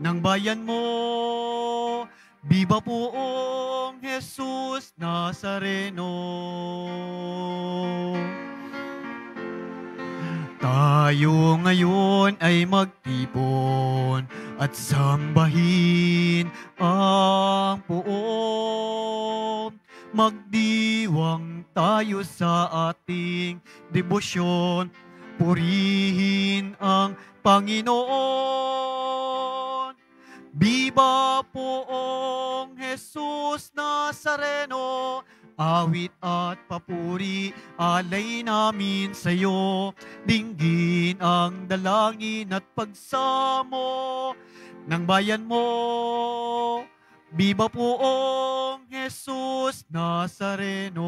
ng bayan mo. Viva poong Jesus Nazareno. Tayo ngayon ay magtipon at sambahin ang poong. Magdiwang tayo sa ating debosyon, purihin ang Panginoon. Viva poong Jesus Nazareno, awit at papuri, alay namin sa iyo. Dinggin ang dalangin at pagsamo ng bayan mo. Viva poong Jesus Nazareno.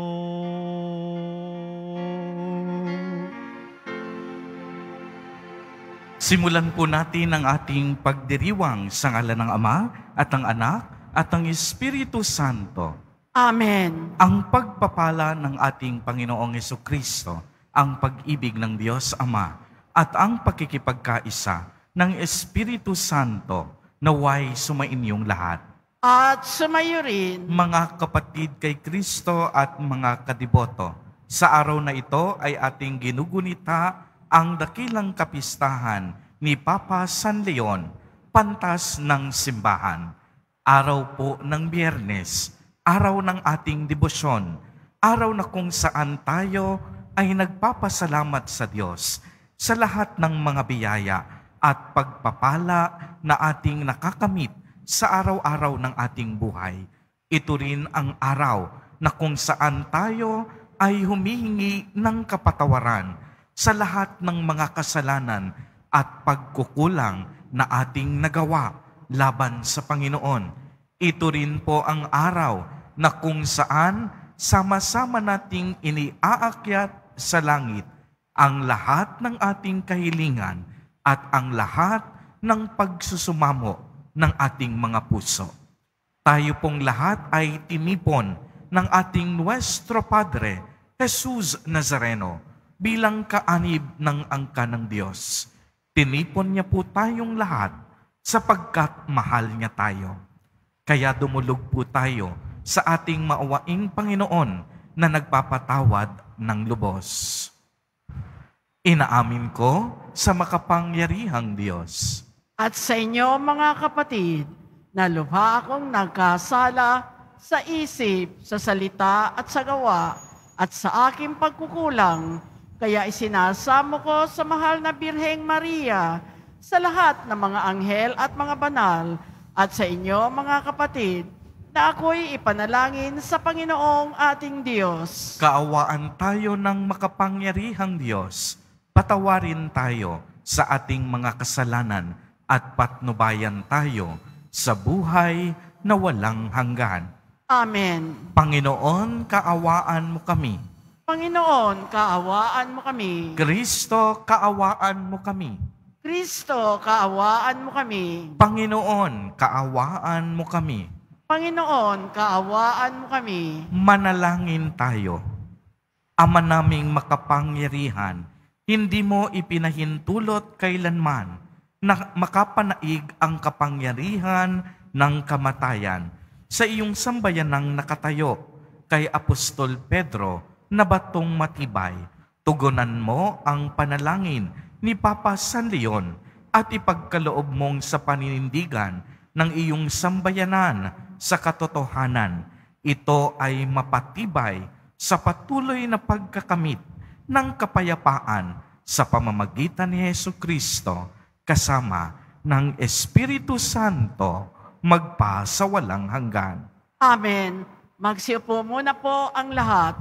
Simulan po natin ang ating pagdiriwang sa ngalan ng Ama at ng Anak at ng Espiritu Santo. Amen. Ang pagpapala ng ating Panginoong Jesucristo, ang pag-ibig ng Diyos Ama, at ang pakikipagkaisa ng Espiritu Santo naway sumainyong lahat. At sumayo rin. Mga kapatid kay Kristo at mga kadiboto, sa araw na ito ay ating ginugunita ang dakilang kapistahan ni Papa San Leon, pantas ng simbahan. Araw po ng Biyernes, araw ng ating debosyon, araw na kung saan tayo ay nagpapasalamat sa Diyos sa lahat ng mga biyaya at pagpapala na ating nakakamit sa araw-araw ng ating buhay. Ito rin ang araw na kung saan tayo ay humihingi ng kapatawaran sa lahat ng mga kasalanan at pagkukulang na ating nagawa laban sa Panginoon. Ito rin po ang araw na kung saan sama-sama nating iniaakyat sa langit ang lahat ng ating kahilingan at ang lahat ng pagsusumamo ng ating mga puso. Tayo pong lahat ay tinipon ng ating Nuestro Padre, Jesus Nazareno, bilang kaanib ng angka ng Diyos. Tinipon niya po tayong lahat sapagkat mahal niya tayo. Kaya dumulog po tayo sa ating maawaing Panginoon na nagpapatawad ng lubos. Inaamin ko sa makapangyarihang Diyos At sa inyo mga kapatid, na lubha akong nagkasala sa isip, sa salita at sa gawa, at sa aking pagkukulang. Kaya isinasamo ko sa mahal na Birheng Maria, sa lahat ng mga anghel at mga banal, at sa inyo mga kapatid, na ako'y ipanalangin sa Panginoong ating Diyos. Kaawaan tayo ng makapangyarihang Diyos. Patawarin tayo sa ating mga kasalanan at patnubayan tayo sa buhay na walang hanggan. Amen. Panginoon, kaawaan mo kami. Panginoon, kaawaan mo kami. Kristo, kaawaan mo kami. Kristo, kaawaan mo kami. Panginoon, kaawaan mo kami. Panginoon, kaawaan mo kami. Manalangin tayo. Ama naming makapangyarihan, hindi mo ipinahintulot kailanman na makapanaig ang kapangyarihan ng kamatayan sa iyong sambayanang nakatayo kay Apostol Pedro na batong matibay. Tugunan mo ang panalangin ni Papa San Leon at ipagkaloob mong sa paninindigan ng iyong sambayanan sa katotohanan. Ito ay mapatibay sa patuloy na pagkakamit ng kapayapaan sa pamamagitan ni Jesucristo kasama ng Espiritu Santo magpa sa walang hanggan. Amen. Magsiupo muna po ang lahat.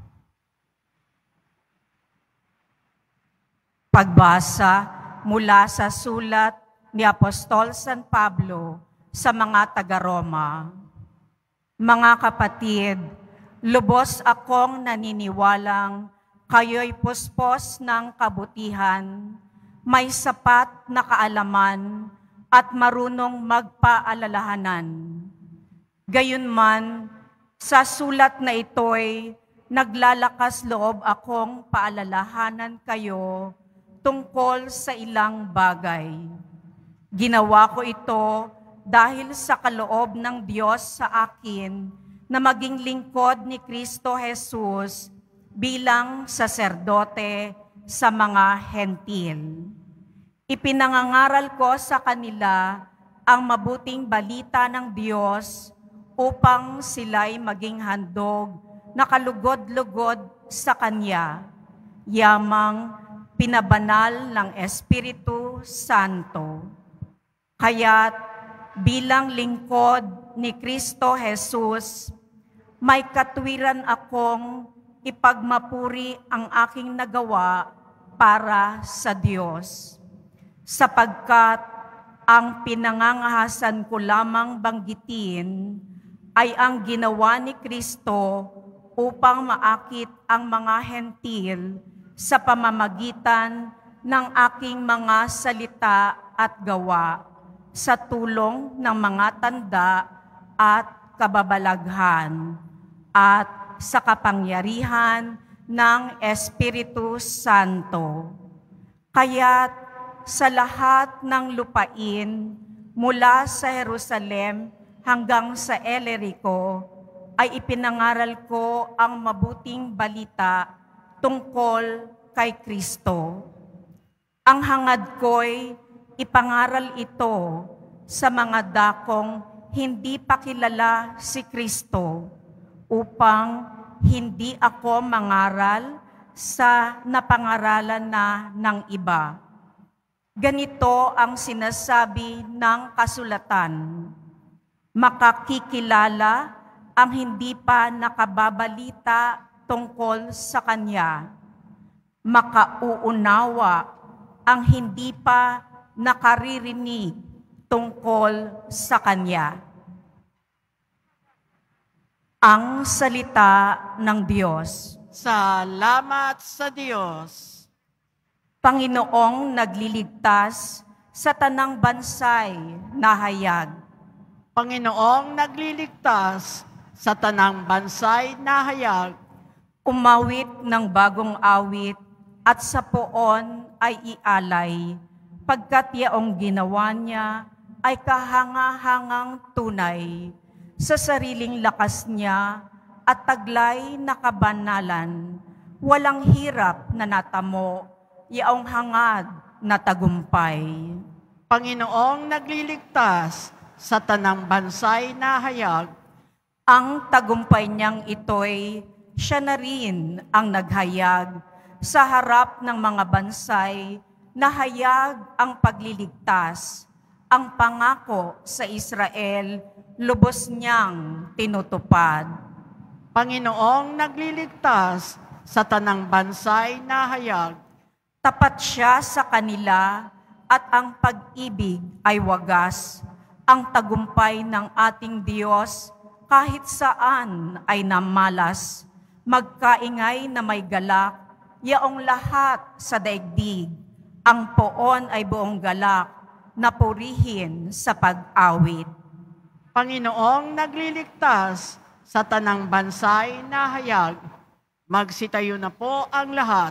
Pagbasa mula sa sulat ni Apostol San Pablo sa mga taga-Roma. Mga kapatid, lubos akong naniniwalang kayo'y puspos ng kabutihan, may sapat na kaalaman at marunong magpaalalahanan. Gayunman, sa sulat na ito'y naglalakas loob akong paalalahanan kayo tungkol sa ilang bagay. Ginawa ko ito dahil sa kaloob ng Diyos sa akin na maging lingkod ni Kristo Jesus bilang saserdote sa mga hentil. Ipinangangaral ko sa kanila ang mabuting balita ng Diyos upang sila'y maging handog na kalugod-lugod sa Kanya, yamang pinabanal ng Espiritu Santo. Kaya't bilang lingkod ni Kristo Jesus, may katwiran akong ipagmapuri ang aking nagawa para sa Diyos, sapagkat ang pinangangahasan ko lamang banggitin ay ang ginawa ni Kristo upang maakit ang mga hentil sa pamamagitan ng aking mga salita at gawa, sa tulong ng mga tanda at kababalaghan, at sa kapangyarihan ng Espiritu Santo. Kaya't sa lahat ng lupain, mula sa Jerusalem hanggang sa Illyricum, ay ipinangaral ko ang mabuting balita tungkol kay Kristo. Ang hangad ko'y ipangaral ito sa mga dakong hindi pa kilala si Kristo, upang hindi ako mangaral sa napangaralan na ng iba. Ganito ang sinasabi ng kasulatan: makakikilala ang hindi pa nakababalita tungkol sa Kanya, makauunawa ang hindi pa nakaririnig tungkol sa Kanya. Ang salita ng Diyos. Salamat sa Diyos. Panginoong nagliligtas sa tanang bansay na hayag. Panginoong nagliligtas sa tanang bansay na hayag. Umawit ng bagong awit at sa poon ay ialay, pagkat yaong ginawa niya ay kahanga-hangang tunay, sa sariling lakas niya at taglay na kabanalan, walang hirap na natamo, yaong hangad na tagumpay. Panginoong nagliligtas sa tanang bansay na hayag. Ang tagumpay niyang ito'y siya na rin ang naghayag sa harap ng mga bansay, nahayag ang pagliligtas. Ang pangako sa Israel, lubos niyang tinutupad. Panginoong nagliligtas sa tanang bansay na hayag. Tapat siya sa kanila at ang pag-ibig ay wagas. Ang tagumpay ng ating Diyos kahit saan ay namalas. Magkaingay na may galak, yaong lahat sa daigdig. Ang poon ay buong galak, na purihin sa pag-awit. Panginoong nagliligtas sa tanang bansay na hayag. Magsitayo na po ang lahat.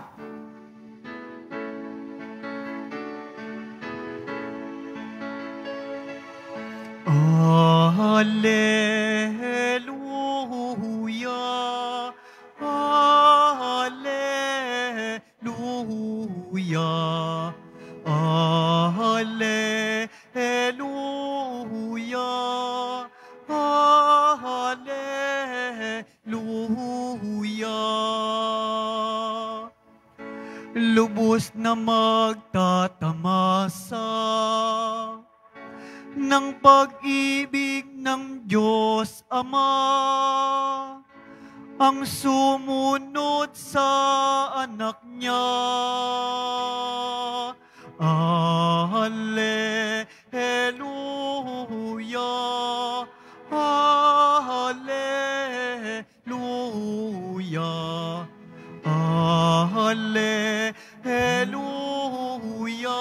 Alleluia, Alleluia, Alleluia, Alleluia. Lubos na magtatamasa ng pag-ibig ng Diyos Ama, ang sumunod sa anak niya. Alleluia, Alleluia, Alleluia,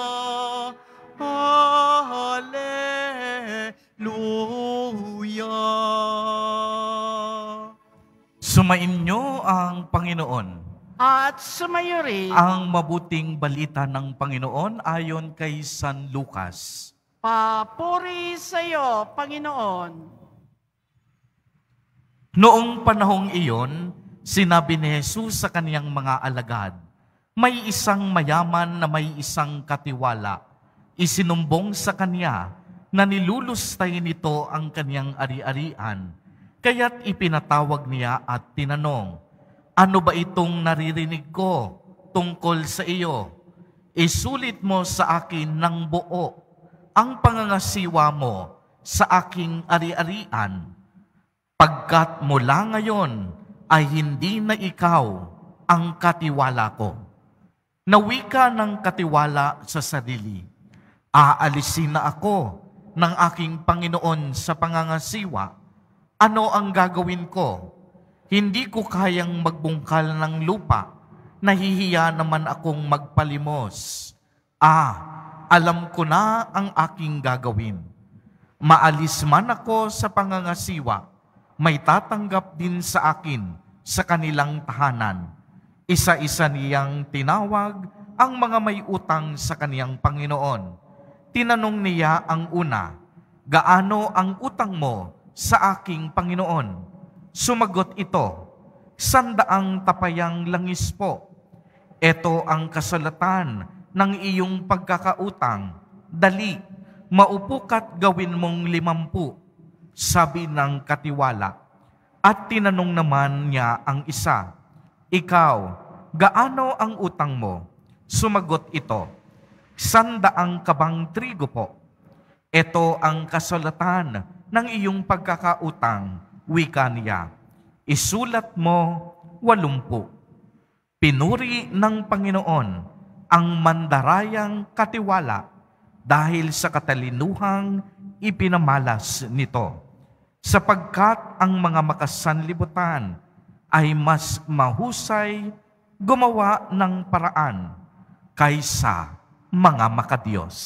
Alleluia. Sumainyo ang Panginoon. At sumayo rin Ang mabuting balita ng Panginoon ayon kay San Lucas. Papuri sa iyo, Panginoon. Noong panahong iyon, sinabi ni Jesus sa kaniyang mga alagad, may isang mayaman na may isang katiwala. Isinumbong sa kanya na nilulustay nito ang kaniyang ari-arian. Kaya't ipinatawag niya at tinanong, ano ba itong naririnig ko tungkol sa iyo? Isulit mo sa akin ng buo ang pangangasiwa mo sa aking ari-arian, pagkat mula ngayon ay hindi na ikaw ang katiwala ko. Nawika ng katiwala sa sarili, aalisin na ako ng aking Panginoon sa pangangasiwa. Ano ang gagawin ko? Hindi ko kayang magbungkal ng lupa, nahihiya naman akong magpalimos. Alam ko na ang aking gagawin. Maalis man ako sa pangangasiwa, may tatanggap din sa akin sa kanilang tahanan. Isa-isa niyang tinawag ang mga may utang sa kaniyang Panginoon. Tinanong niya ang una, gaano ang utang mo sa aking Panginoon? Sumagot ito, 100 tapayang langis po. Ito ang kasulatan ng iyong pagkakautang. Dali, maupo ka't gawin mong 50, sabi ng katiwala. At tinanong naman niya ang isa, ikaw, gaano ang utang mo? Sumagot ito, 100 kabang trigo po. Ito ang kasulatan ng iyong pagkakautang, wika niya. Isulat mo 80. Pinuri ng Panginoon ang mandarayang katiwala dahil sa katalinuhang ipinamalas nito, sapagkat ang mga makasanlibutan ay mas mahusay gumawa ng paraan kaysa mga makadiyos.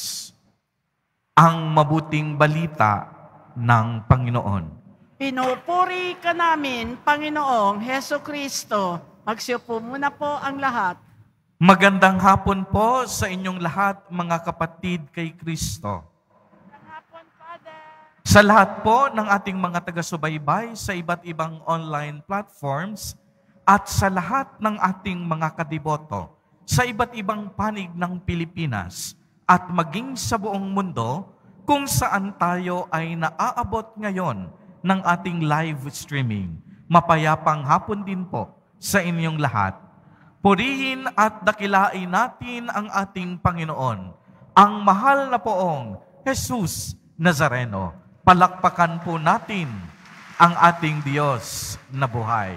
Ang mabuting balita ng Panginoon. Pinupuri ka namin, Panginoong Heso Kristo. Magsiupo muna po ang lahat. Magandang hapon po sa inyong lahat, mga kapatid kay Kristo. Magandang hapon, Father. Sa lahat po ng ating mga taga-subaybay sa iba't ibang online platforms at sa lahat ng ating mga kadiboto sa iba't ibang panig ng Pilipinas at maging sa buong mundo kung saan tayo ay naaabot ngayon ng ating live streaming. Mapayapang hapon din po sa inyong lahat. Purihin at dakilain natin ang ating Panginoon, ang mahal na poong Jesus Nazareno. Palakpakan po natin ang ating Diyos na buhay.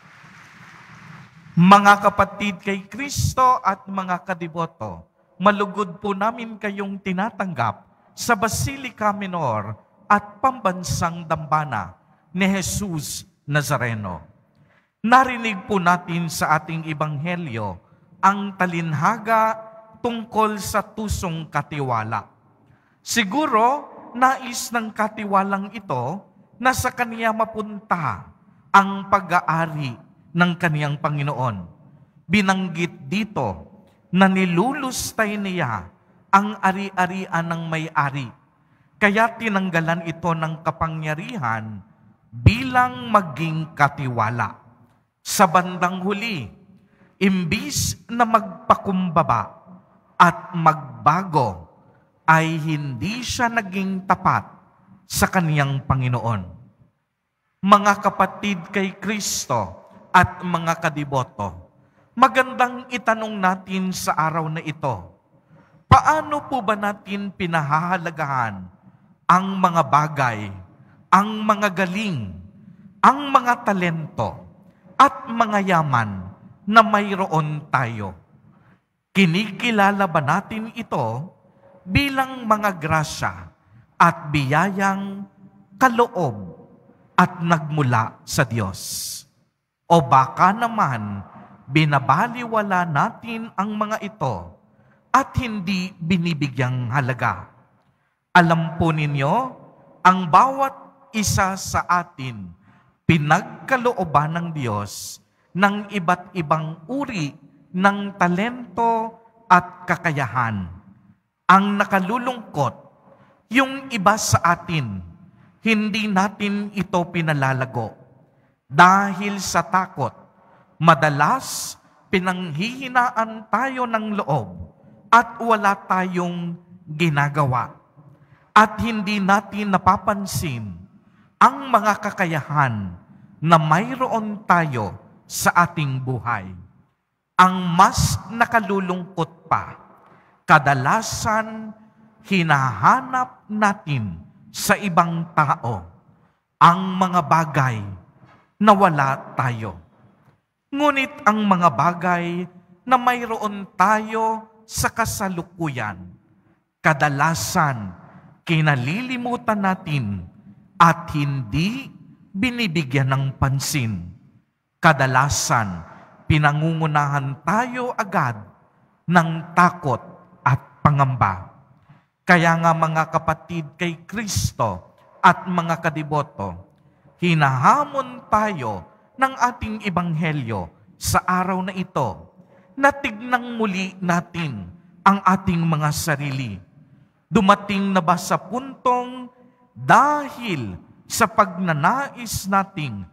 Mga kapatid kay Kristo at mga kadiboto, malugod po namin kayong tinatanggap sa Basilica Minor at Pambansang Dambana ni Jesus Nazareno. Narinig po natin sa ating ebanghelyo ang talinhaga tungkol sa tusong katiwala. Siguro, nais ng katiwalang ito na sa kaniya mapunta ang pag-aari ng kaniyang Panginoon. Binanggit dito na nilulustay niya ang ari-arian ng may-ari. Kaya tinanggalan ito ng kapangyarihan bilang maging katiwala. Sa bandang huli, imbis na magpakumbaba at magbago, ay hindi siya naging tapat sa kaniyang Panginoon. Mga kapatid kay Kristo at mga kadiboto, magandang itanong natin sa araw na ito, paano po ba natin pinahahalagahan ang mga bagay, ang mga galing, ang mga talento, at mga yaman na mayroon tayo? Kinikilala ba natin ito bilang mga grasya at biyayang kaloob at nagmula sa Diyos? O baka naman binabaliwala natin ang mga ito at hindi binibigyang halaga? Alam po ninyo, ang bawat isa sa atin pinagkalooban ng Diyos ng iba't ibang uri ng talento at kakayahan. Ang nakalulungkot, Yung iba sa atin, hindi natin ito pinalalago. Dahil sa takot, madalas pinanghihinaan tayo ng loob at wala tayong ginagawa. At hindi natin napapansin ang mga kakayahan na mayroon tayo sa ating buhay. Ang mas nakalulungkot pa, kadalasan hinahanap natin sa ibang tao ang mga bagay na wala tayo. Ngunit ang mga bagay na mayroon tayo sa kasalukuyan, kadalasan kinalilimutan natin at hindi binibigyan ng pansin. Kadalasan pinangungunahan tayo agad ng takot at pangamba. Kaya nga mga kapatid kay Kristo at mga kadiboto, hinahamon tayo ng ating ebanghelyo sa araw na ito na tignang muli natin ang ating mga sarili. Dumating na ba sa puntong dahil sa pagnanais nating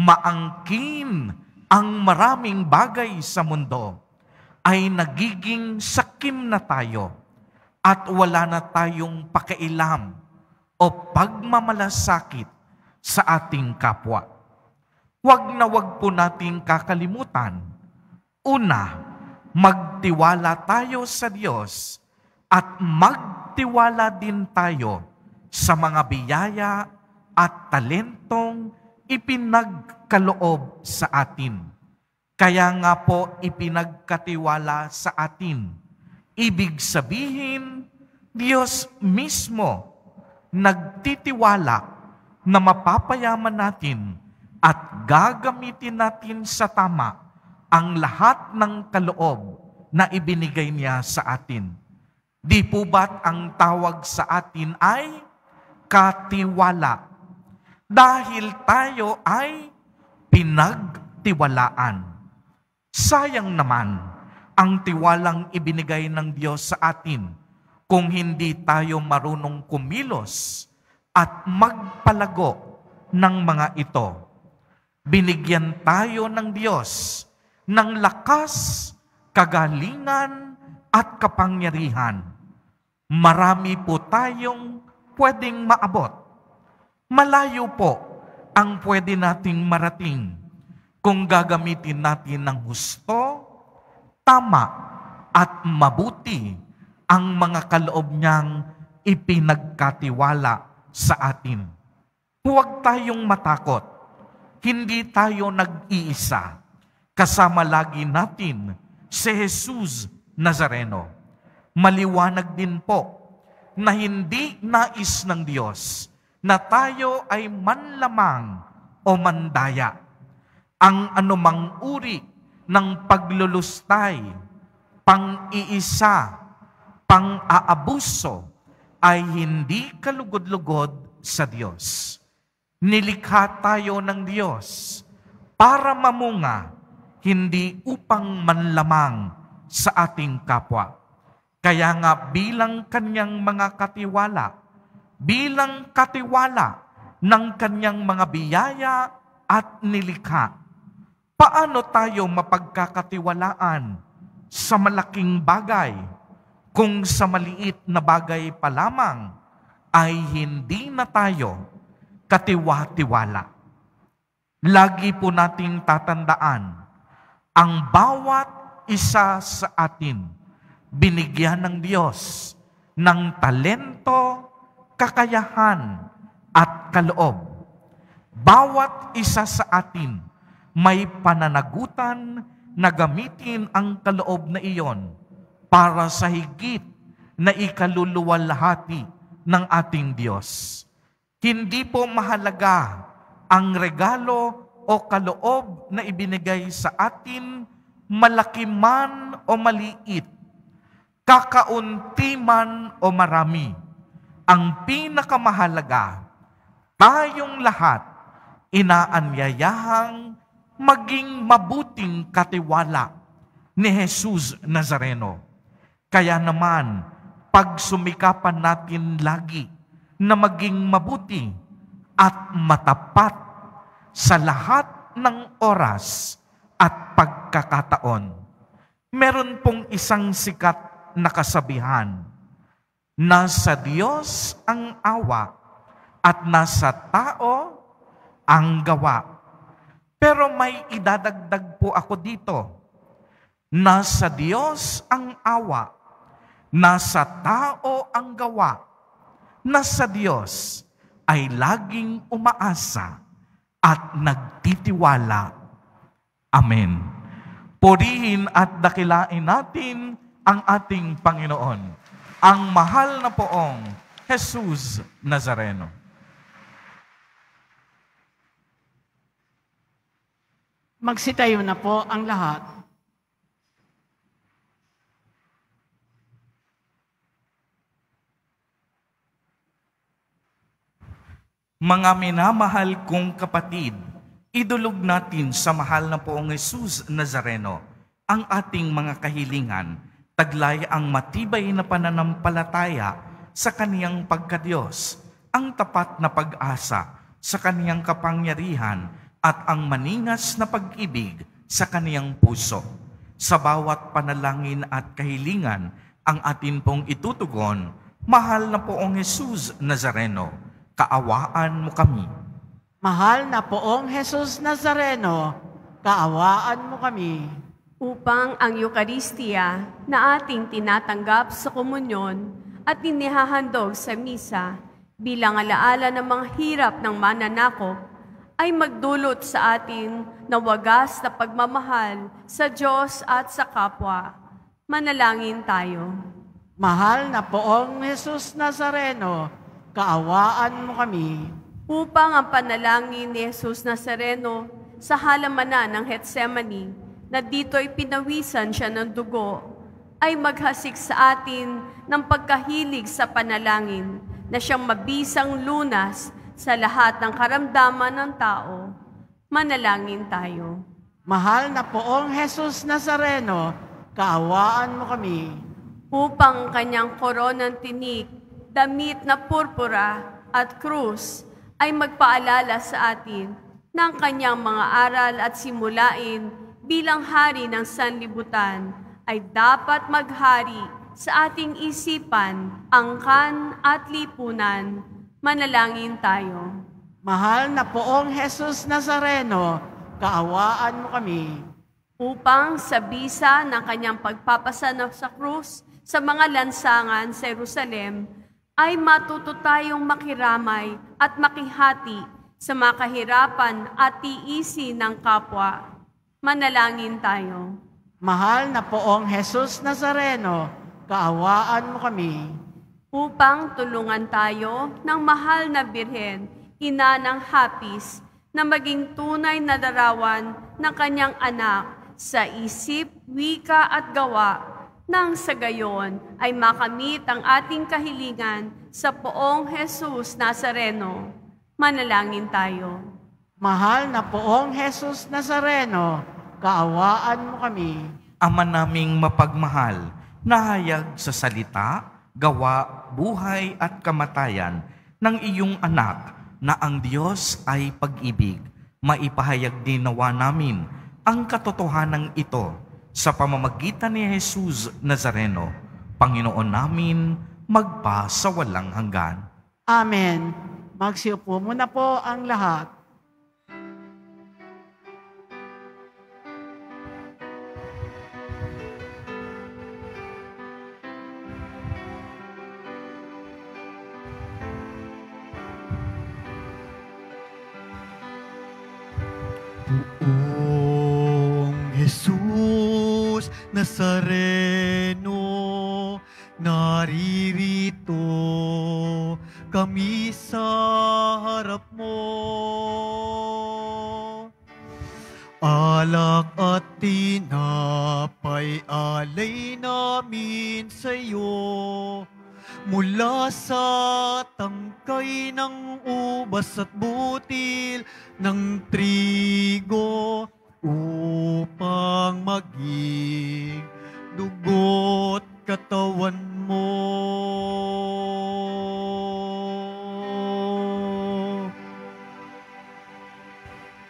maangkin ang maraming bagay sa mundo, ay nagiging sakim na tayo at wala na tayong pakialam o pagmamalasakit sa ating kapwa? Huwag na huwag po natin kakalimutan. Una, magtiwala tayo sa Diyos at magtiwala din tayo sa mga biyaya at talentong ipinagkaloob sa atin. Kaya nga po ipinagkatiwala sa atin. Ibig sabihin, Diyos mismo nagtitiwala na mapapayaman natin at gagamitin natin sa tama ang lahat ng kaloob na ibinigay niya sa atin. Di po ba't ang tawag sa atin ay katiwala? Dahil tayo ay pinagtiwalaan. Sayang naman ang tiwalang ibinigay ng Diyos sa atin kung hindi tayo marunong kumilos at magpalago ng mga ito. Binigyan tayo ng Diyos ng lakas, kagalingan at kapangyarihan. Marami po tayong pwedeng maabot. Malayo po ang pwede nating marating kung gagamitin natin ng husto, tama at mabuti ang mga kaloob niyang ipinagkatiwala sa atin. Huwag tayong matakot. Hindi tayo nag-iisa. Kasama lagi natin si Jesus Nazareno. Maliwanag din po na hindi nais ng Diyos na tayo ay manlamang o mandaya. Ang anumang uri ng paglulustay, pang-iisa, pang-aabuso ay hindi kalugod-lugod sa Diyos. Nilikha tayo ng Diyos para mamunga, hindi upang manlamang sa ating kapwa. Kaya nga bilang kanyang mga katiwala, bilang katiwala ng kanyang mga biyaya at nilikha, paano tayo mapagkakatiwalaan sa malaking bagay kung sa maliit na bagay pa lamang ay hindi na tayo katiwa-tiwala? Lagi po nating tatandaan, ang bawat isa sa atin, binigyan ng Diyos ng talento, kakayahan, at kaloob. Bawat isa sa atin may pananagutan na gamitin ang kaloob na iyon para sa higit na ikaluluwalhati ng ating Diyos. Hindi po mahalaga ang regalo o kaloob na ibinigay sa atin, malaki man o maliit, kakaunti man o marami. Ang pinakamahalaga, tayong lahat inaanyayahang maging mabuting katiwala ni Jesus Nazareno. Kaya naman, pagsumikapan natin lagi na maging mabuti at matapat sa lahat ng oras at pagkakataon. Meron pong isang sikat na kasabihan, nasa Diyos ang awa at nasa tao ang gawa. Pero may idadagdag po ako dito, nasa Diyos ang awa, nasa tao ang gawa. Nasa Diyos ay laging umaasa at nagtitiwala. Amen. Purihin at dakilain natin ang ating Panginoon, ang mahal na poong Jesus Nazareno. Magsitayo na po ang lahat. Mga minamahal kong kapatid, idulog natin sa mahal na poong Jesus Nazareno ang ating mga kahilingan, taglay ang matibay na pananampalataya sa kaniyang pagkadiyos, ang tapat na pag-asa sa kaniyang kapangyarihan at ang maningas na pag-ibig sa kaniyang puso. Sa bawat panalangin at kahilingan ang atin pong itutugon, mahal na poong Jesus Nazareno, kaawaan mo kami. Mahal na poong Jesus Nazareno, kaawaan mo kami. Upang ang Eucharistia na ating tinatanggap sa komunyon at inihahandog sa misa bilang alaala ng mga hirap ng mananakop ay magdulot sa atin na wagas na pagmamahal sa Diyos at sa kapwa. Manalangin tayo. Mahal na poong Jesus Nazareno, kaawaan mo kami. Upang ang panalangin ni Jesus Nazareno sa halamanan ng Getsemani, na dito'y pinawisan siya ng dugo, ay maghasik sa atin ng pagkahilig sa panalangin na siyang mabisang lunas sa lahat ng karamdaman ng tao. Manalangin tayo. Mahal na poong Jesus Nazareno, kaawaan mo kami. Upang kanyang koronang tinik, damit na purpura at krus ay magpaalala sa atin ng kanyang mga aral at simulain bilang hari ng sanlibutan ay dapat maghari sa ating isipan, angkan at lipunan. Manalangin tayo. Mahal na poong Jesus Nazareno, kaawaan mo kami. Upang sa bisa ng kanyang pagpapasanap sa krus sa mga lansangan sa Jerusalem, ay matuto tayong makiramay at makihati sa mga kahirapan at tiisi ng kapwa. Manalangin tayo. Mahal na poong Jesus Nazareno, kaawaan mo kami. Upang tulungan tayo ng mahal na Birhen, ina ng hapis, na maging tunay na larawan ng kanyang anak sa isip, wika at gawa, nang sa gayon ay makamit ang ating kahilingan sa poong Jesus Nazareno. Manalangin tayo. Mahal na poong Jesus Nazareno, kaawaan mo kami. Ama naming mapagmahal, nahayag sa salita, gawa, buhay at kamatayan ng iyong anak na ang Diyos ay pag-ibig. Maipahayag din nawa namin ang katotohanan ito sa pamamagitan ni Jesus Nazareno, Panginoon namin, magpa sa walang hanggan. Amen. Magsiupo muna po ang lahat. Buong Jesus Nazareno, naririto kami sa harap mo. Alak at tinapay alay namin sa iyo. Mula sa tangkay ng ubas at butil ng trigo upang maging dugo't katawan mo.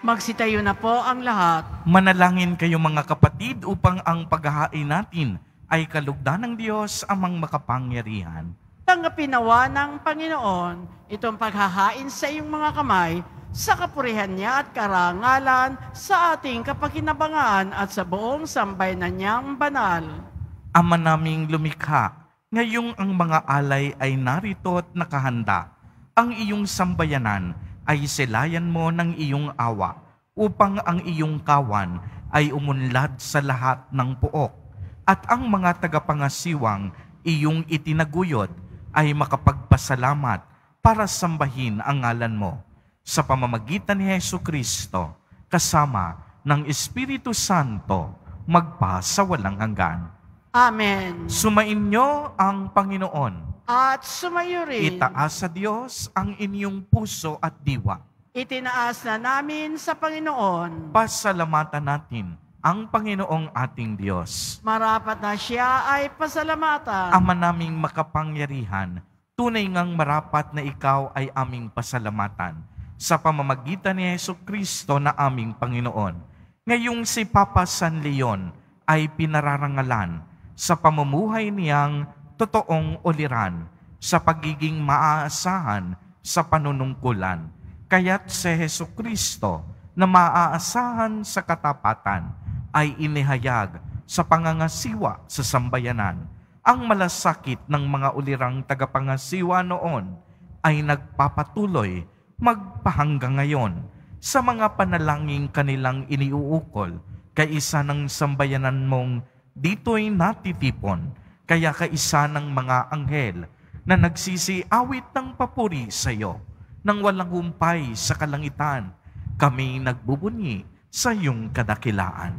Magsitayo na po ang lahat. Manalangin kayo mga kapatid upang ang paghahain natin ay kalugdan ng Diyos amang makapangyarihan. Tanggapin nawa ng Panginoon itong paghahain sa iyong mga kamay sa kapurihan niya at karangalan sa ating kapakinabangan at sa buong sambayanan niyang banal. Ama naming lumikha, ngayong ang mga alay ay narito at nakahanda. Ang iyong sambayanan ay silayan mo ng iyong awa, upang ang iyong kawan ay umunlad sa lahat ng pook, at ang mga tagapangasiwang iyong itinaguyod ay makapagpasalamat para sambahin ang ngalan mo. Sa pamamagitan ni Jesucristo, kasama ng Espiritu Santo, magpa sa walang hanggan. Amen. Sumainyo ang Panginoon. At sumayo rin. Itaas sa Diyos ang inyong puso at diwa. Itinaas na namin sa Panginoon. Pasalamatan natin ang Panginoong ating Diyos. Marapat na siya ay pasalamatan. Ama naming makapangyarihan, tunay ngang marapat na ikaw ay aming pasalamatan sa pamamagitan ni Jesucristo na aming Panginoon. Ngayong si Papa San Leon ay pinararangalan sa pamumuhay niyang totoong uliran, sa pagiging maaasahan sa panunungkulan. Kaya't si Jesucristo na maaasahan sa katapatan ay inihayag sa pangangasiwa sa sambayanan. Ang malasakit ng mga ulirang tagapangasiwa noon ay nagpapatuloy magpahanggang ngayon sa mga panalangin kanilang iniuukol kay isa ng sambayanan mong dito'y natitipon. Kaya kaisa ng mga anghel na nagsisiawit ng papuri sa iyo, nang walang humpay sa kalangitan, kami nagbubunyi sa iyong kadakilaan.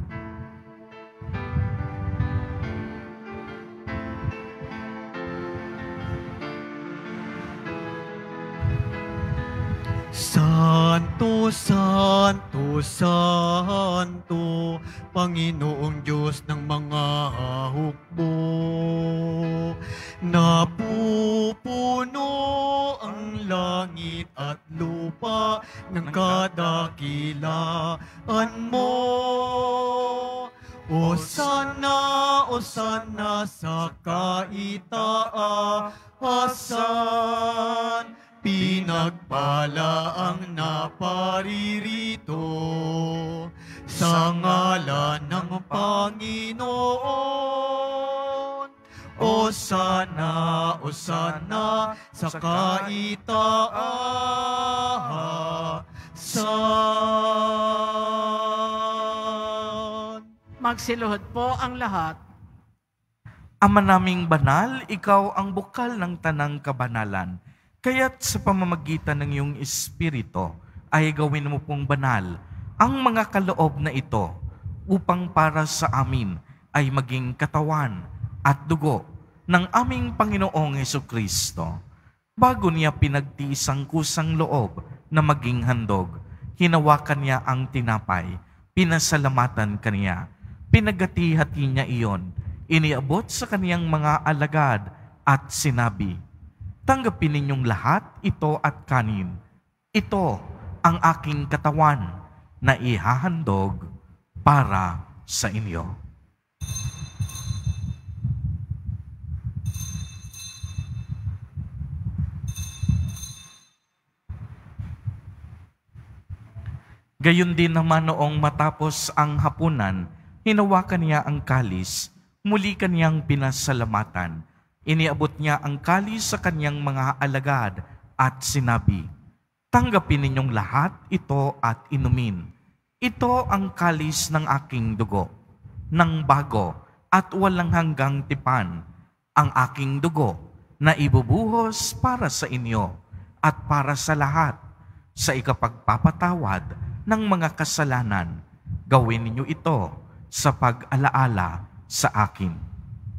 Santo, Santo, Santo, Panginoong Diyos ng mga hukbo. Napupuno ang langit at lupa ng kadakilaan mo. Osana, Osana sa kaitaasan, pinagpala ang naparirito sa ngalan ng Panginoon. Osana, Osana sa kaitaasan. Magsiluhod po ang lahat. Ama naming banal, ikaw ang bukal ng tanang kabanalan. Kaya't sa pamamagitan ng iyong Espiritu ay gawin mo pong banal ang mga kaloob na ito upang para sa amin ay maging katawan at dugo ng aming Panginoong Jesucristo. Bago niya pinagtiis ang kusang loob na maging handog, hinawakan niya ang tinapay, pinasalamatan kaniya, pinagati-hati niya iyon, iniabot sa kaniyang mga alagad at sinabi, tanggapin ninyong lahat ito at kanin. Ito ang aking katawan na ihahandog para sa inyo. Gayon din naman noong matapos ang hapunan, hinawakan niya ang kalis, muli kaniyang pinasalamatan. Iniabot niya ang kalis sa kanyang mga alagad at sinabi, tanggapin ninyong lahat ito at inumin. Ito ang kalis ng aking dugo, ng bago at walang hanggang tipan, ang aking dugo na ibubuhos para sa inyo at para sa lahat sa ikapagpapatawad ng mga kasalanan. Gawin ninyo ito sa pag-alaala sa akin.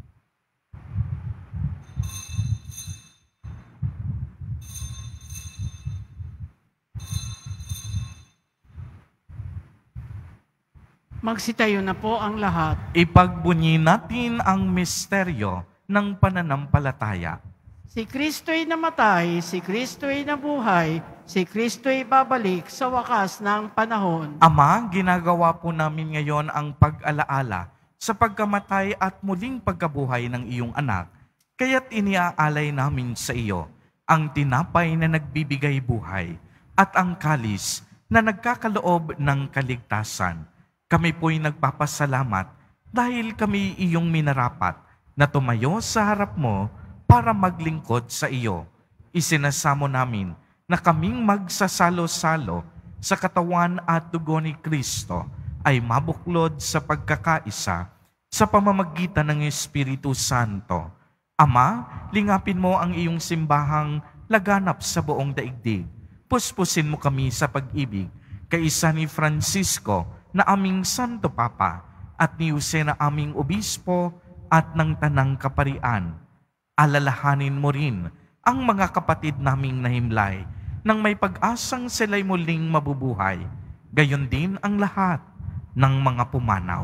Magsitayo na po ang lahat. Ipagbunyi natin ang misteryo ng pananampalataya. Si Kristo'y namatay, si Kristo'y nabuhay, si Kristo'y babalik sa wakas ng panahon. Ama, ginagawa po namin ngayon ang pag-alaala sa pagkamatay at muling pagkabuhay ng iyong anak, kaya't iniaalay namin sa iyo ang tinapay na nagbibigay buhay at ang kalis na nagkakaloob ng kaligtasan. Kami po'y nagpapasalamat dahil kami iyong minarapat na tumayo sa harap mo para maglingkod sa iyo. Isinasamo namin na kaming magsasalo-salo sa katawan at dugo ni Kristo ay mabuklod sa pagkakaisa sa pamamagitan ng Espiritu Santo. Ama, lingapin mo ang iyong simbahang laganap sa buong daigdig. Puspusin mo kami sa pag-ibig kaisa ni Francisco na aming Santo Papa at ni Jose na aming Obispo at ng Tanang Kaparian. Alalahanin mo rin ang mga kapatid naming nahimlay nang may pag-asang sila'y muling mabubuhay. Gayon din ang lahat ng mga pumanaw.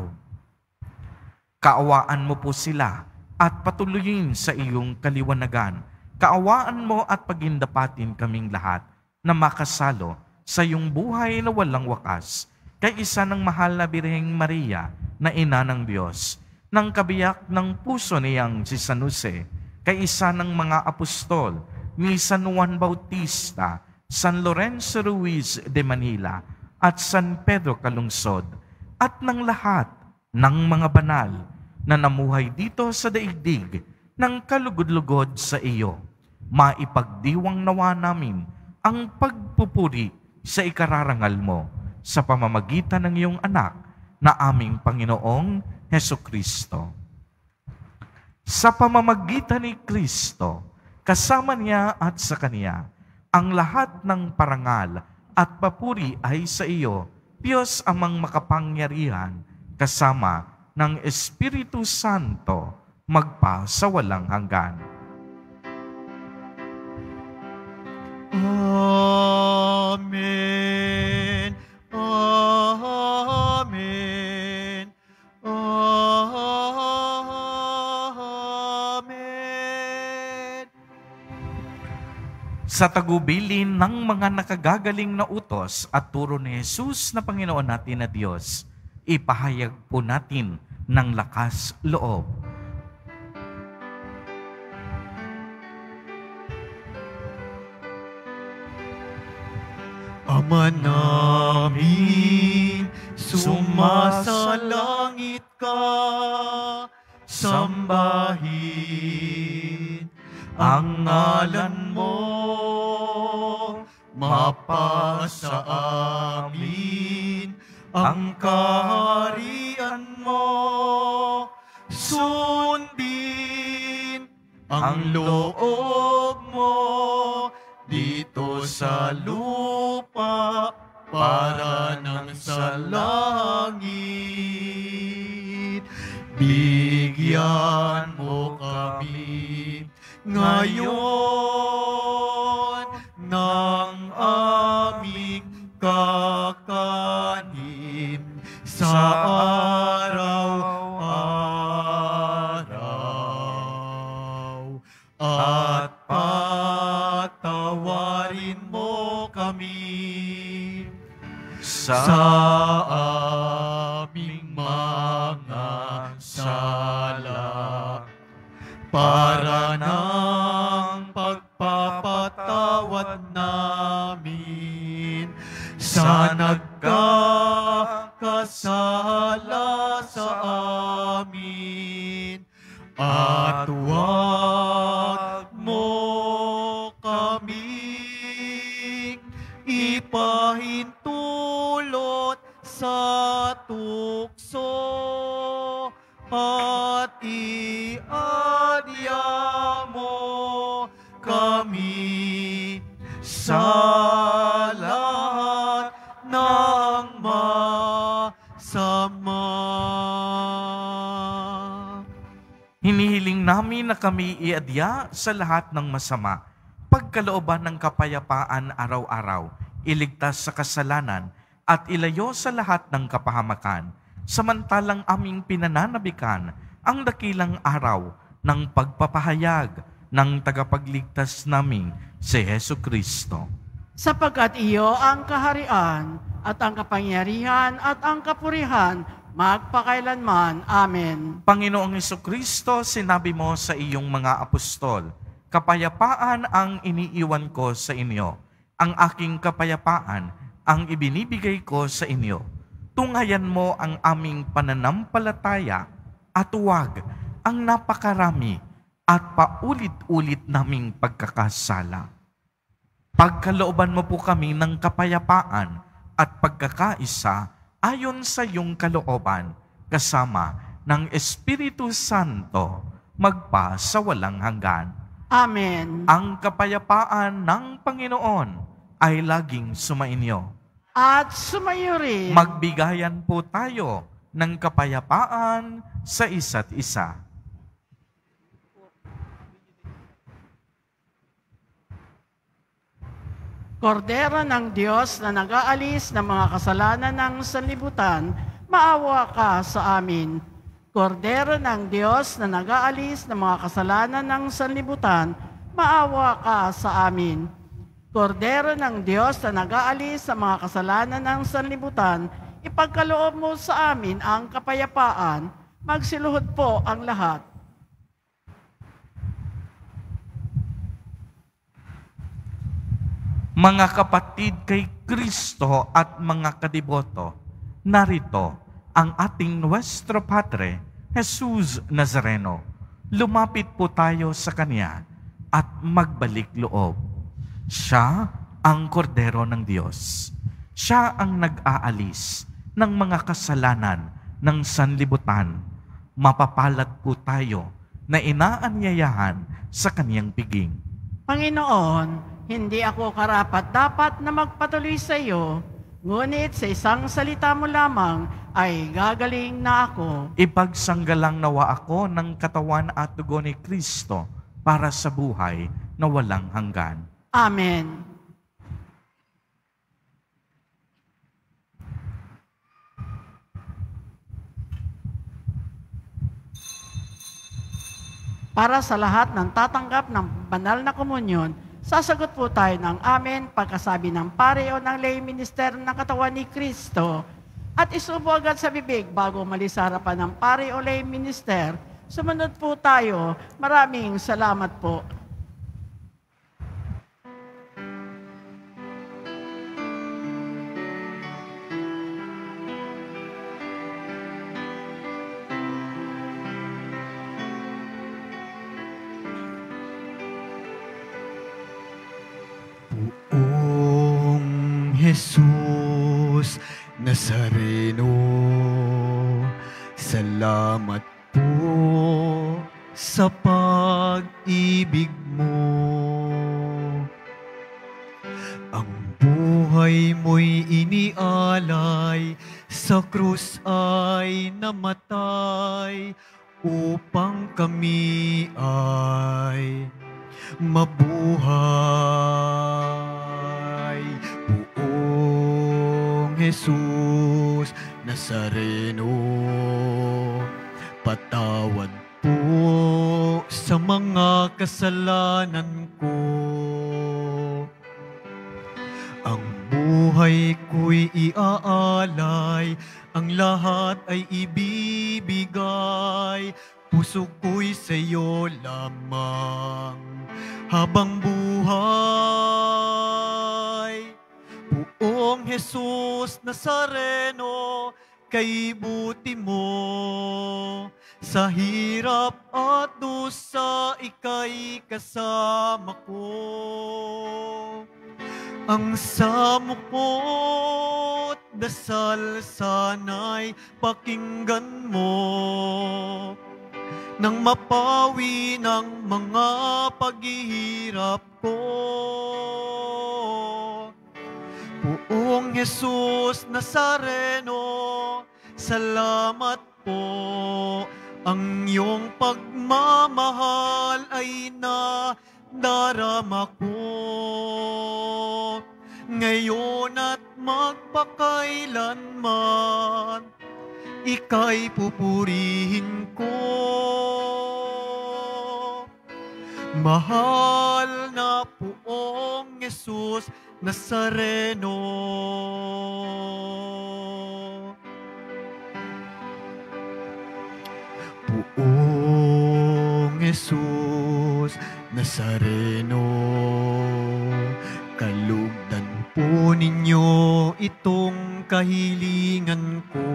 Kaawaan mo po sila at patuloyin sa iyong kaliwanagan. Kaawaan mo at pagindapatin kaming lahat na makasalo sa iyong buhay na walang wakas, kay isa ng mahal na Birheng Maria na ina ng Diyos, ng kabiyak ng puso niyang si San Jose, kay isa ng mga apostol ni San Juan Bautista, San Lorenzo Ruiz de Manila, at San Pedro Calungsod, at ng lahat ng mga banal na namuhay dito sa daigdig ng kalugod-lugod sa iyo. Maipagdiwang nawa namin ang pagpupuri sa ikararangal mo sa pamamagitan ng iyong anak na aming Panginoong Hesukristo. Sa pamamagitan ni Kristo, kasama niya at sa Kanya, ang lahat ng parangal at papuri ay sa iyo, Diyos amang makapangyarihan, kasama ng Espiritu Santo, magpa sa walang hanggan. Amen. Amen. Amen. Sa tagubilin ng mga nakagagaling na utos at turo ni Jesus na Panginoon natin na Diyos, ipahayag po natin ng lakas loob. Ama namin, sumasalangit ka, sambahin ang ngalan mo, mapasa amin ang kaharian mo, sundin ang loob mo dito sa lupa para nang sa langit. Bigyan mo kami ngayon ng aming kakanin sa araw-araw, at patawarin mo kami sa aming mga sala, para ng pagpapatawad namin sa nagkakasala sa amin, at huwag mo kaming ipahintulot sa tukso, at iadya mo kami sa lahat ng masama. Hinihiling namin na kami iadya sa lahat ng masama, pagkalooban ng kapayapaan araw-araw, iligtas sa kasalanan, at ilayo sa lahat ng kapahamakan, samantalang aming pinananabikan ang dakilang araw ng pagpapahayag ng tagapagligtas naming si Jesucristo. Sapagkat iyo ang kaharian at ang kapangyarihan at ang kapurihan magpakailanman. Amen. Panginoong Hesukristo, sinabi mo sa iyong mga apostol, kapayapaan ang iniiwan ko sa inyo. Ang aking kapayapaan ang ibinibigay ko sa inyo. Tunghayan mo ang aming pananampalataya at huwag ang napakarami at paulit-ulit naming pagkakasala. Pagkalooban mo po kami ng kapayapaan at pagkakaisa ayon sa iyong kalooban, kasama ng Espiritu Santo, magpa sa walang hanggan. Amen. Ang kapayapaan ng Panginoon ay laging sumainyo. At sumayo rin. Magbigayan po tayo ng kapayapaan sa isa't isa. Kordero ng Diyos na nag-aalis ng mga kasalanan ng sanlibutan, maawa ka sa amin. Kordero ng Diyos na nag-aalis ng mga kasalanan ng sanlibutan, maawa ka sa amin. Kordero ng Diyos na nag-aalis ng mga kasalanan ng sanlibutan, ipagkaloob mo sa amin ang kapayapaan, magsiluhod po ang lahat. Mga kapatid kay Kristo at mga kadiboto, narito ang ating Nuestro Padre, Jesus Nazareno. Lumapit po tayo sa Kanya at magbalik loob. Siya ang kordero ng Diyos. Siya ang nag-aalis ng mga kasalanan ng sanlibutan. Mapapalad po tayo na inaanyayahan sa Kaniyang piging. Panginoon, hindi ako karapat-dapat na magpatuloy sa iyo, ngunit sa isang salita mo lamang ay gagaling na ako. Ipagsanggalang nawa ako ng katawan at dugo ni Kristo para sa buhay na walang hanggan. Amen. Para sa lahat ng tatanggap ng banal na komunyon, sasagot po tayo ng amen pagkasabi ng pare o ng lay minister ng katawan ni Kristo at isubo agad sa bibig bago umalis sa harapan ng pare o lay minister. Sumunod po tayo. Maraming salamat po. Jesus Nazareno, salamat po sa pag-ibig mo. Ang buhay mo'y inialay, sa krus ay namatay, upang kami ay mabuhay. Jesus Nazareno, patawad po sa mga kasalanan ko. Ang buhay ko'y iaalay, ang lahat ay ibibigay, puso ko'y sa'yo lamang habang buhay. Buong Jesus Nazareno, kay buti mo, sa hirap at dusa ika'y kasama ko. Ang samo ko't dasal sana'y pakinggan mo, nang mapawi ng mga paghihirap ko. Buong Jesus Nazareno, salamat po. Ang iyong pagmamahal ay nadarama ko. Ngayon at magpakailanman, ika'y pupurihin ko. Mahal na Poong Jesus Nazareno. Poong Jesus Nazareno, kalugdan po ninyo itong kahilingan ko.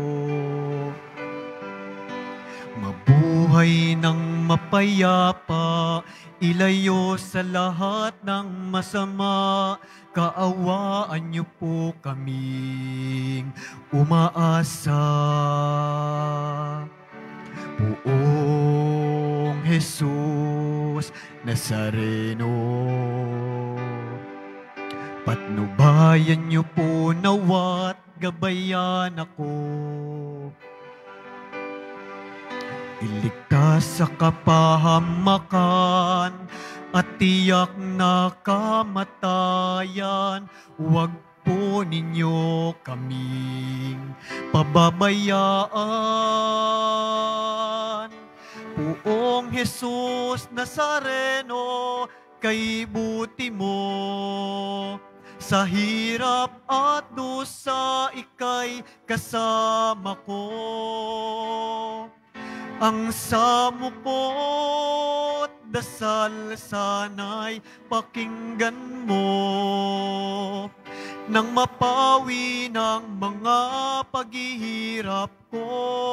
Mabuhay ng mapayapa, ilayo sa lahat ng masama, kaawaan niyo po kaming umaasa. Poong Jesus Nazareno, patnubayan niyo po nawat gabayan ako. Iligtas sa kapahamakan at tiyak na kamatayan, huwag po ninyo kaming pababayaan. Poong Jesus Nazareno, kay buti mo, sa hirap at dusa ika'y kasama ko. Ang samo ko't dasal sana'y pakinggan mo, nang mapawi ng mga paghihirap ko.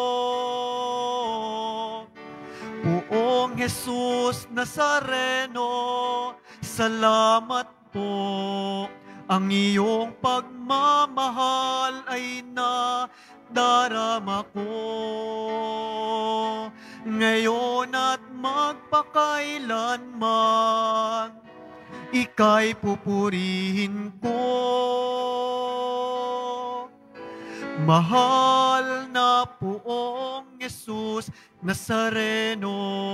Poong Jesus Nazareno, salamat po. Ang iyong pagmamahal ay nadarama ko. Ngayon at magpakailanman, ika'y pupurihin ko. Mahal na Poong Jesus Nazareno.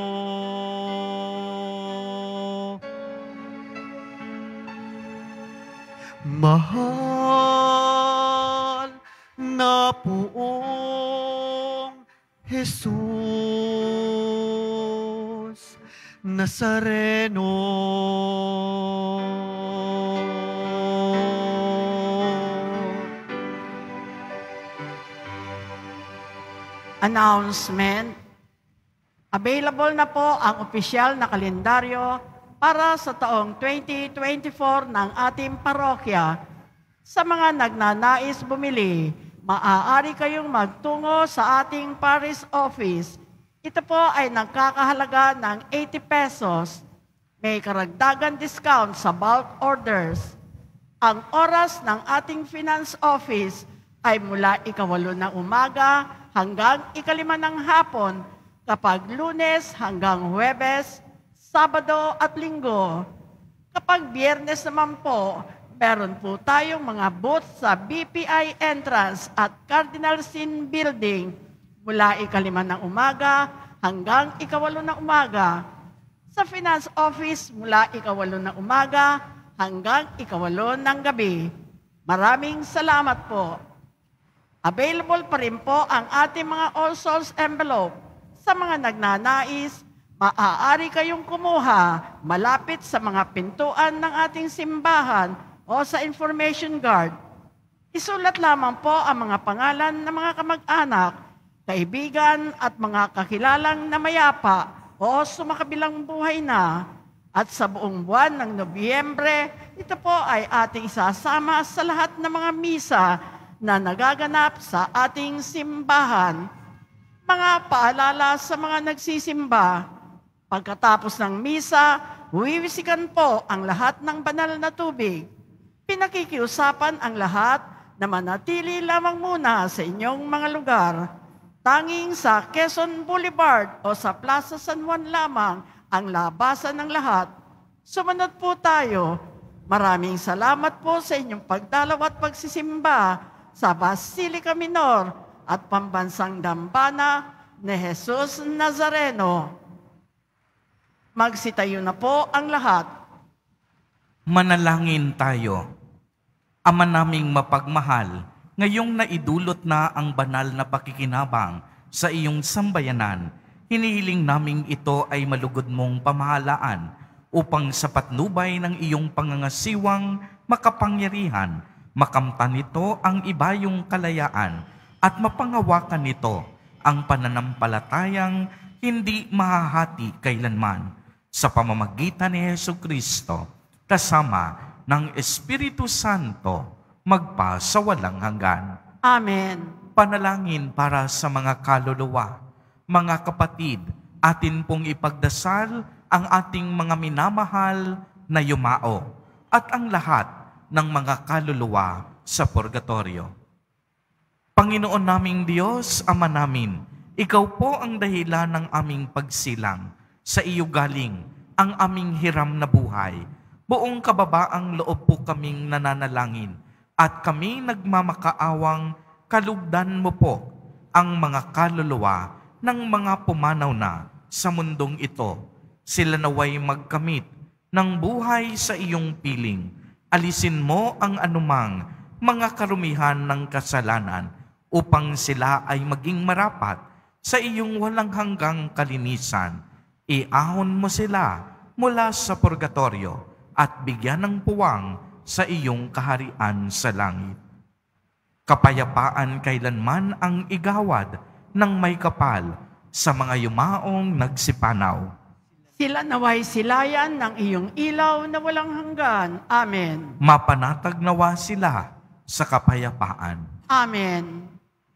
Mahal na Poong Jesus Nazareno. Announcement. Available na po ang opisyal na kalendaryo para sa taong 2024 ng ating parokya. Sa mga nagnanais bumili, maaari kayong magtungo sa ating parish office. Ito po ay nagkakahalaga ng 80 pesos. May karagdagan discount sa bulk orders. Ang oras ng ating finance office ay mula 8:00 ng umaga hanggang 5:00 ng hapon, kapag Lunes hanggang Huwebes, Sabado at Linggo. Kapag Biyernes naman po, meron po tayong mga booth sa BPI entrance at Cardinal Sin Building mula 5:00 ng umaga hanggang 8:00 ng umaga. Sa Finance Office mula 8:00 ng umaga hanggang 8:00 ng gabi. Maraming salamat po. Available pa rin po ang ating mga All Souls envelope. Sa mga nagnanais, maaari kayong kumuha malapit sa mga pintuan ng ating simbahan o sa information guard. Isulat lamang po ang mga pangalan ng mga kamag-anak, kaibigan at mga kakilalang na mayapa o sumakabilang buhay na. At sa buong buwan ng Nobyembre, ito po ay ating isasama sa lahat ng mga misa na nagaganap sa ating simbahan. Mga paalala sa mga nagsisimba. Pagkatapos ng misa, wiwisikan po ang lahat ng banal na tubig. Pinakikiusapan ang lahat na manatili lamang muna sa inyong mga lugar. Tanging sa Quezon Boulevard o sa Plaza San Juan lamang ang labasan ng lahat. Sumunod po tayo. Maraming salamat po sa inyong pagdalaw at pagsisimba sa Basilica Minor at Pambansang Dambana ni Jesus Nazareno. Magsitayo na po ang lahat. Manalangin tayo. Ama naming mapagmahal, ngayong naidulot na ang banal na pakikinabang sa iyong sambayanan, hinihiling naming ito ay malugod mong pamahalaan upang sa patnubay ng iyong pangangasiwang makapangyarihan, makamtan nito ang ibayong kalayaan at mapangawakan nito ang pananampalatayang hindi mahahati kailanman sa pamamagitan ni Jesucristo kasama ng Espiritu Santo magpa sa walang hanggan. Amen. Panalangin para sa mga kaluluwa. Mga kapatid, atin pong ipagdasal ang ating mga minamahal na yumao at ang lahat ng mga kaluluwa sa purgatorio. Panginoon naming Diyos, Ama namin, Ikaw po ang dahilan ng aming pagsilang. Sa iyo galing ang aming hiram na buhay. Buong kababaang loob po kaming nananalangin at kami nagmamakaawang kalugdan mo po ang mga kaluluwa ng mga pumanaw na sa mundong ito. Sila naway magkamit ng buhay sa iyong piling. Alisin mo ang anumang mga karumihan ng kasalanan upang sila ay maging marapat sa iyong walang hanggang kalinisan. Iahon mo sila mula sa purgatorio at bigyan ng puwang sa iyong kaharian sa langit. Kapayapaan kailanman ang igawad ng may kapal sa mga yumaong nagsipanaw. Sila naway silayan ng iyong ilaw na walang hanggan. Amen. Mapanatag nawa sila sa kapayapaan. Amen.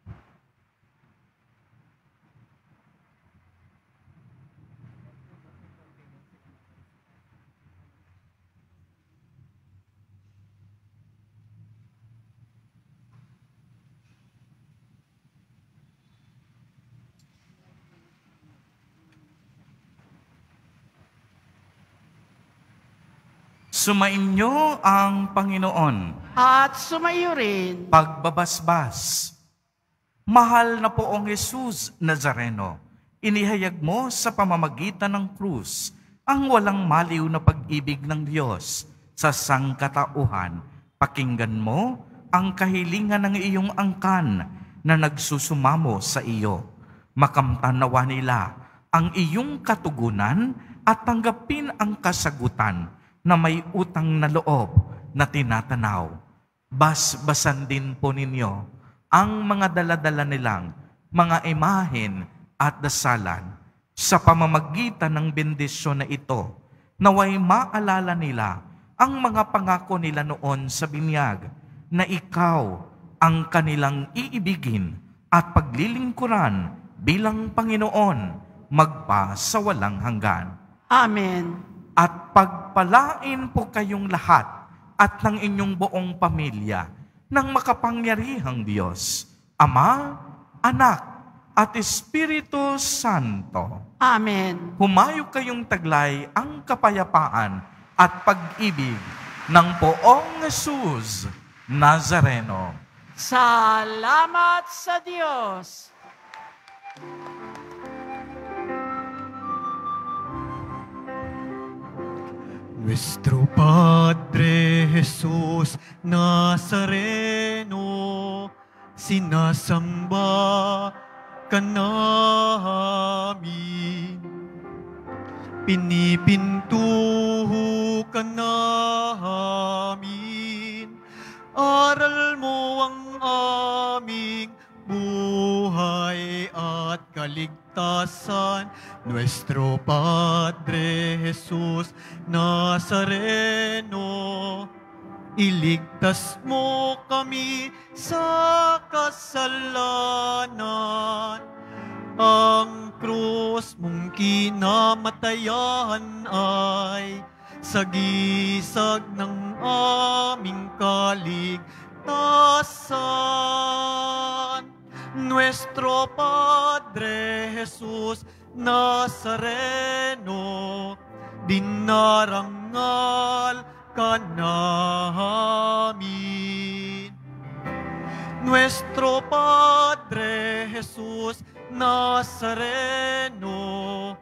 Sumainyo ang Panginoon. At sumaiyo rin. Pagbabasbas. Mahal na poong Jesus Nazareno, inihayag mo sa pamamagitan ng krus ang walang maliw na pag-ibig ng Diyos sa sangkatauhan. Pakinggan mo ang kahilingan ng iyong angkan na nagsusumamo sa iyo. Makamtan nawa nila ang iyong katugunan at tanggapin ang kasagutan na may utang na loob na tinatanaw. Basbasan din po ninyo ang mga daladala nilang mga imahen at dasalan. Sa pamamagitan ng bendisyon na ito, naway maalala nila ang mga pangako nila noon sa binyag na ikaw ang kanilang iibigin at paglilingkuran bilang Panginoon magpa sa walang hanggan. Amen. At pagpalain po kayong lahat at ng inyong buong pamilya ng makapangyarihang Diyos, Ama, Anak, at Espiritu Santo. Amen. Humayo kayong taglay ang kapayapaan at pag-ibig ng poong Jesus Nazareno. Salamat sa Diyos. Nuestro Padre Jesus Nazareno, sinasamba ka namin. Pinipintuho ka namin. Aral mo ang aming buhay at kaligtasan. Nuestro Padre Jesus Nazareno, iligtas mo kami sa kasalanan. Ang krus mong kinamatayan ay sagisag ng aming kaligtasan. Nuestro Padre Jesus Nazareno, dinarangal ka namin. Nuestro Padre Jesus Nazareno,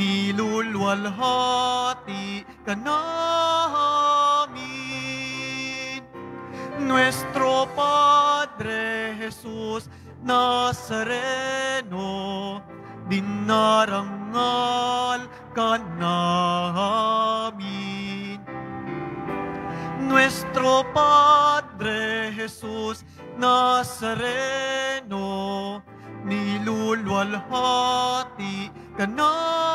nilulwalhati ka namin. Nuestro Padre Jesus Nazareno, dinarangal ka namin. Nuestro Padre Jesus Nazareno, nilulwalhati ka na